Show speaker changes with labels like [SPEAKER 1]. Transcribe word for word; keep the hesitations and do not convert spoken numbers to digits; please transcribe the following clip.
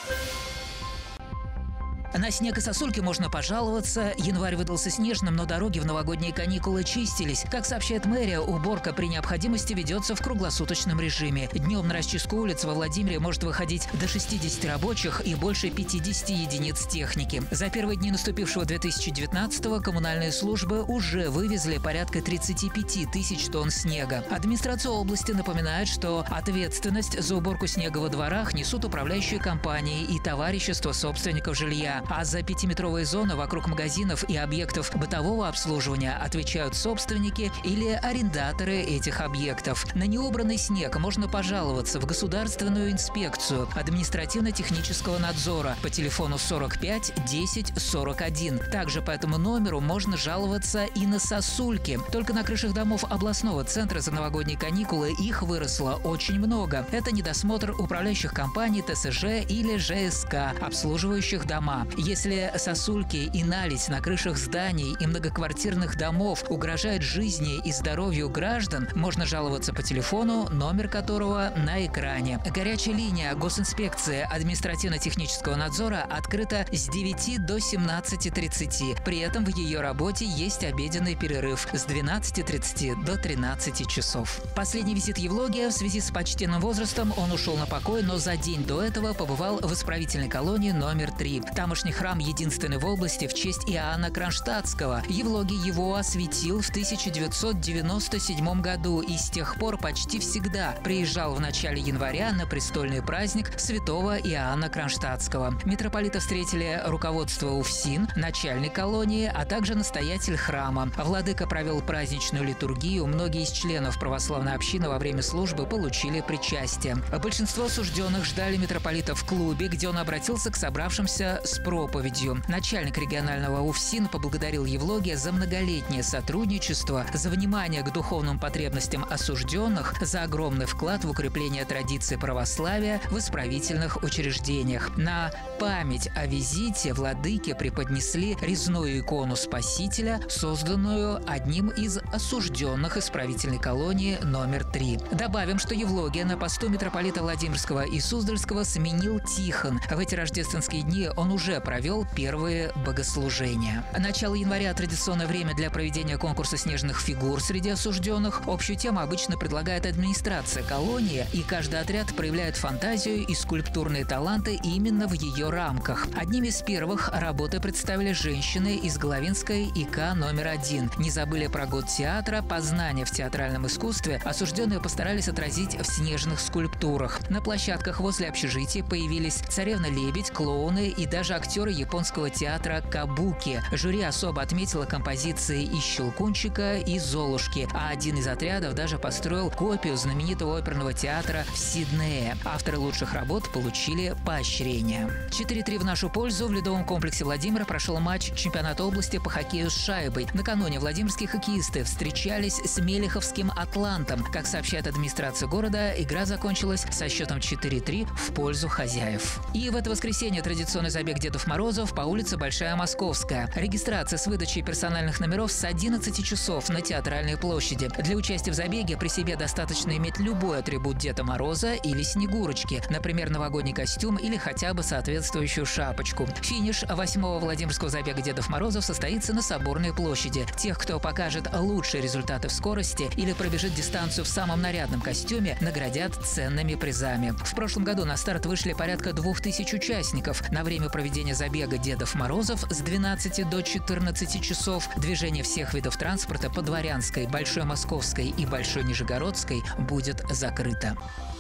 [SPEAKER 1] На снег и сосульки можно пожаловаться. Январь выдался снежным, но дороги в новогодние каникулы чистились. Как сообщает мэрия, уборка при необходимости ведется в круглосуточном режиме. Днем на расчистку улиц во Владимире может выходить до шестидесяти рабочих и больше пятидесяти единиц техники. За первые дни наступившего две тысячи девятнадцатого коммунальные службы уже вывезли порядка тридцати пяти тысяч тонн снега. Администрация области напоминает, что ответственность за уборку снега во дворах несут управляющие компании и товарищества собственников жилья. А за пятиметровые зоны вокруг магазинов и объектов бытового обслуживания отвечают собственники или арендаторы этих объектов. На неубранный снег можно пожаловаться в Государственную инспекцию административно-технического надзора по телефону сорок пять десять сорок один. Также по этому номеру можно жаловаться и на сосульки. Только на крышах домов областного центра за новогодние каникулы их выросло очень много. Это недосмотр управляющих компаний тэ эс жэ или жэ эс ка, обслуживающих дома. Если сосульки и наледь на крышах зданий и многоквартирных домов угрожают жизни и здоровью граждан, можно жаловаться по телефону, номер которого на экране. Горячая линия госинспекции административно-технического надзора открыта с девяти до семнадцати тридцати. При этом в ее работе есть обеденный перерыв с двенадцати тридцати до тринадцати часов. Последний визит Евлогия в связи с почтенным возрастом он ушел на покой, но за день до этого побывал в исправительной колонии номер три. Тамошний храм единственный в области в честь Иоанна Кронштадтского. Евлогий его осветил в тысяча девятьсот девяносто седьмом году и с тех пор почти всегда приезжал в начале января на престольный праздник святого Иоанна Кронштадтского. Митрополита встретили руководство УФСИН, начальник колонии, а также настоятель храма. Владыка провел праздничную литургию. Многие из членов православной общины во время службы получили причастие. Большинство осужденных ждали митрополита в клубе, где он обратился к собравшимся с проповедью. Начальник регионального УФСИН поблагодарил Евлогия за многолетнее сотрудничество, за внимание к духовным потребностям осужденных, за огромный вклад в укрепление традиции православия в исправительных учреждениях. На память о визите владыке преподнесли резную икону Спасителя, созданную одним из осужденных исправительной колонии номер три. Добавим, что Евлогия на посту митрополита Владимирского и Суздальского сменил Тихон. В эти рождественские дни он уже провел первые богослужения. Начало января – традиционное время для проведения конкурса снежных фигур среди осужденных. Общую тему обычно предлагает администрация колонии, и каждый отряд проявляет фантазию и скульптурные таланты именно в ее рамках. Одними из первых работы представили женщины из Головинской и ка номер один. Не забыли про год театра, познания в театральном искусстве осужденные постарались отразить в снежных скульптурах. На площадках возле общежития появились царевна-лебедь, клоуны и даже актеры японского театра кабуки. Жюри особо отметило композиции из «Щелкунчика» и «Золушки», а один из отрядов даже построил копию знаменитого оперного театра в Сиднее. Авторы лучших работ получили поощрение. четыре-три в нашу пользу. В ледовом комплексе Владимира прошел матч чемпионата области по хоккею с шайбой. Накануне владимирские хоккеисты встречались с Мелеховским «Атлантом». Как сообщает администрация города, игра закончилась со счетом четыре-три в пользу хозяев. И в это воскресенье традиционный забег Дедов Морозов по улице Большая Московская. Регистрация с выдачей персональных номеров с одиннадцати часов на Театральной площади. Для участия в забеге при себе достаточно иметь любой атрибут Деда Мороза или Снегурочки, например, новогодний костюм или хотя бы соответствующую шапочку. Финиш восьмого Владимирского забега Дедов Морозов состоится на Соборной площади. Тех, кто покажет лучшие результаты в скорости или пробежит дистанцию в самом нарядном костюме, наградят ценными призами. В прошлом году на старт вышли порядка двух тысяч участников. На время проведения забега Дедов Морозов с двенадцати до четырнадцати часов движение всех видов транспорта по Дворянской, Большой Московской и Большой Нижегородской будет закрыто.